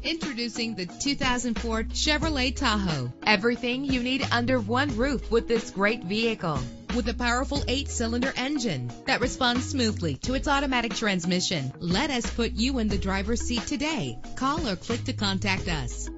Introducing the 2004 Chevrolet Tahoe. Everything you need under one roof with this great vehicle. With a powerful 8-cylinder engine that responds smoothly to its automatic transmission. Let us put you in the driver's seat today. Call or click to contact us.